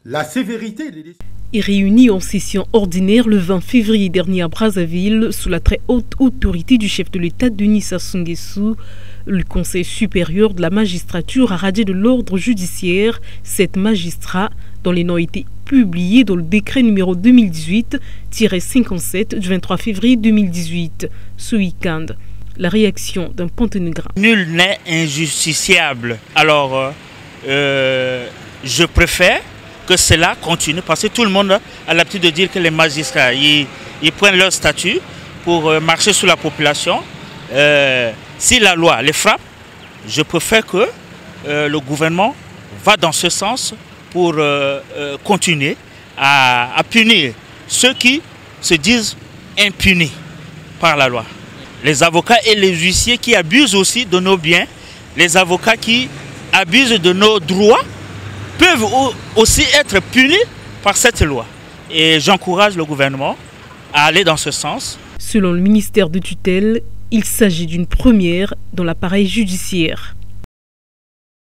La sévérité des décisions est réuni en session ordinaire le 20 février dernier à Brazzaville sous la très haute autorité du chef de l'État Denis Sassou Nguesso. Le Conseil supérieur de la magistrature a radié de l'ordre judiciaire 7 magistrats dont les noms ont été publiés dans le décret numéro 2018-57 du 23 février 2018. Ce week-end, la réaction d'un Ponténégrin. Nul n'est injusticiable. Alors, je préfère que cela continue parce que tout le monde a l'habitude de dire que les magistrats, ils prennent leur statut pour marcher sous la population. Si la loi les frappe, je préfère que le gouvernement va dans ce sens pour continuer à punir ceux qui se disent impunis par la loi. Les avocats et les huissiers qui abusent aussi de nos biens, les avocats qui abusent de nos droits, peuvent aussi être punis par cette loi. Et j'encourage le gouvernement à aller dans ce sens. Selon le ministère de tutelle, il s'agit d'une première dans l'appareil judiciaire.